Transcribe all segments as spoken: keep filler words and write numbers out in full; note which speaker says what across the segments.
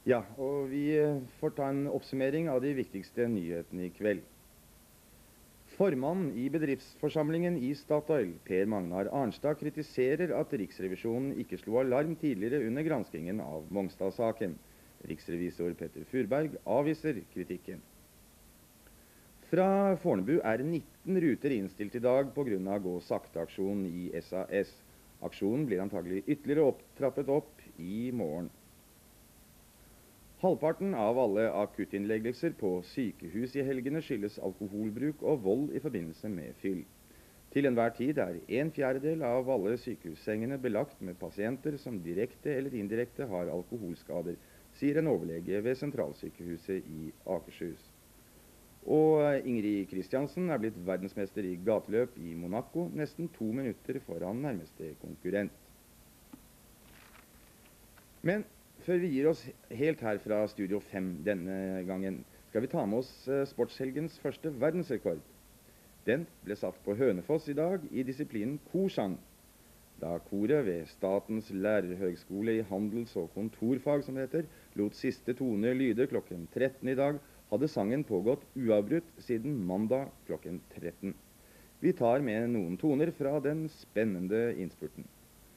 Speaker 1: Ja, og vi får ta en oppsummering av de viktigste nyhetene i kveld. Formannen i bedriftsforsamlingen i Statoil, Per Magnar Arnstad, kritiserer at Riksrevisjonen ikke slo alarm tidligere under granskingen av Mongstad-saken. Riksrevisor Petter Furberg avviser kritikken. Fra Fornebu er nitten ruter innstilt i dag på grunn av gå-sakte-aksjon i S A S. Aksjonen blir antagelig ytterligere opptrappet opp i morgen. Halvparten av alle akuttinnleggelser på sykehus i helgene skyldes alkoholbruk og vold i forbindelse med fyll. Til enhver tid er en fjerdedel av alle sykehussengene belagt med pasienter som direkte eller indirekte har alkoholskader, sier en overlege ved sentralsykehuset i Akershus. Og Ingrid Kristiansen er blitt verdensmester i gateløp i Monaco, nesten to minutter foran nærmeste konkurrent. Men før vi gir oss helt her fra Studio fem denne gangen, skal vi ta med oss sportshelgens første verdensrekord. Den ble satt på Hønefoss i dag i disiplinen korsang. Da koret ved Statens lærerhøgskole i handels- og kontorfag, som det heter, lot siste tone lyde klokken tretten i dag, hadde sangen pågått uavbrutt siden mandag klokken tretten. Vi tar med noen toner fra den spennende innspurten.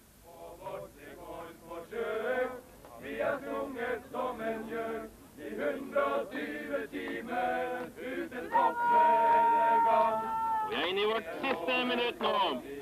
Speaker 2: Vi har sunget som en gjør i hundre og tyve timer uten topp hver gang.
Speaker 3: Vi er inne i vårt siste minutt nå.